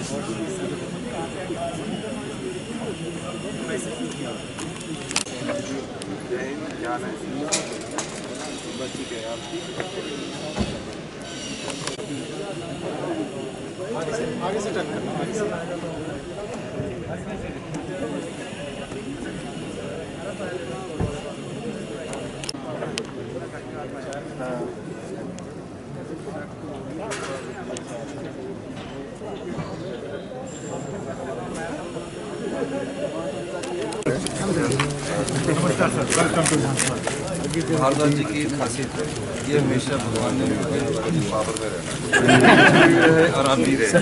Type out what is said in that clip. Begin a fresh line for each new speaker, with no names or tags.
आगे से टर्न करना, आगे से।
नमस्कार sir, welcome to
Bhardwaj ji की खासियत है, ये हमेशा भगवान ने पावर में रहना और आप भी रहे।